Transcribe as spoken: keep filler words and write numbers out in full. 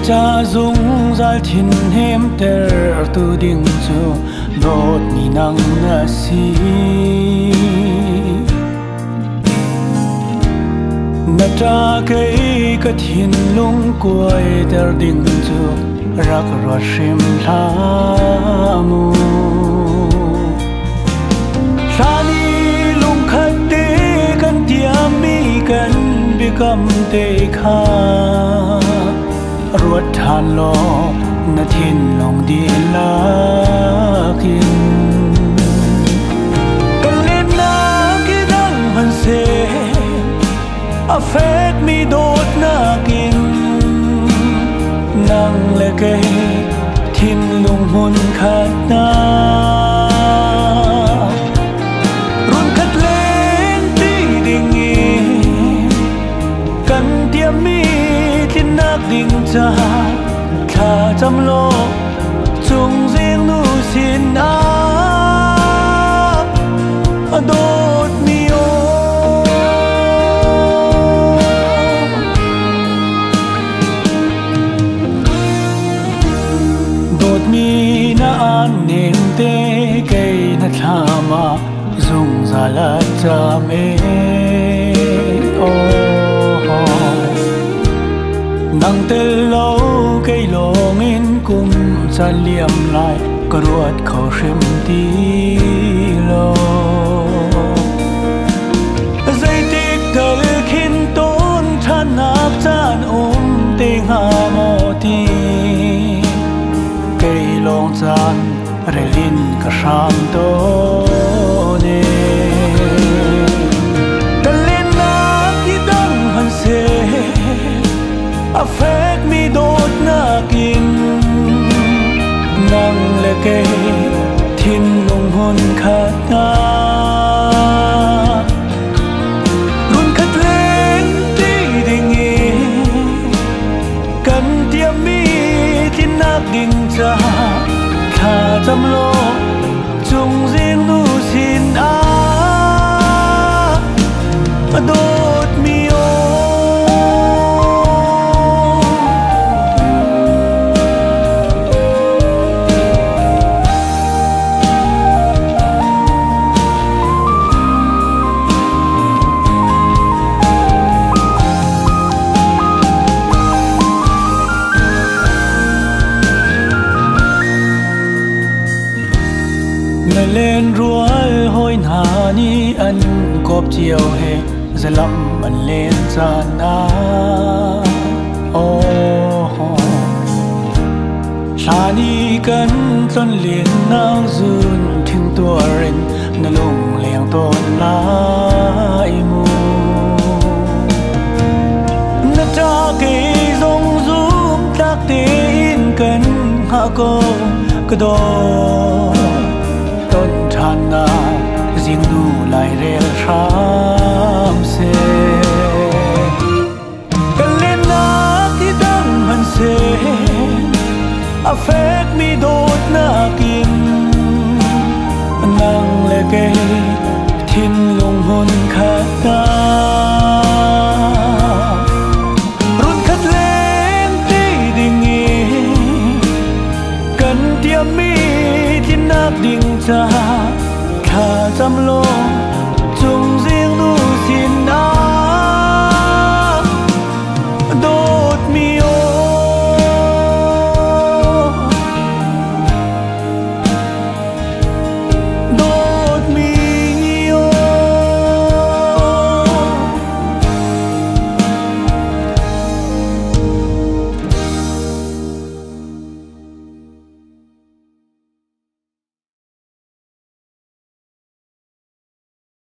cha dung zal thin hem ter tu ding chu dot ni nang na si na ta cái ka thin lung kuai ter ding chu rak ro shim tha mu sani lung khat te kan tia mi kan become te kha ruột than lo na thiên lòng đi la kin kan lên na ki dang han se affect me dot na kin nang le ke thiên lung hun khat na run khat lên ti ding e kan tia mi tin nak ding cha kha cham lo chung riêng nu sin a dot mi o dot mi na an nem te kai na thama zung za la cha me o nang tel lo cây long in kum chan liam lại có ruột khẩu sim tí lo dây tích tel khin tôn than nạp chan ôm tiếng hà mò ti cây long chan relin cả sam to ne tel lên na ki dang han se affect me dot na kin nang le ke thin lung hun khat na run khat lên ti ding e kan tia mi tin nak ding cha kha cham lo chung riêng nu sin a dot mi o lên ruồi hôi hà ni ăn cọp chiều hè giờ lắm ăn lên gian á oh sa ni cần chân liền nang dun thinh tua ren na lung leng ton lai mu na ta ke dong zum tak te in cần ha ko ka do tôn than na riêng nu lại rel ram se kan lên na ki dang han se affect me dot na kin nang le ke thin lung hun khat na run khat lên ti ding e kan tia mi tin nak ding cha kha cham lo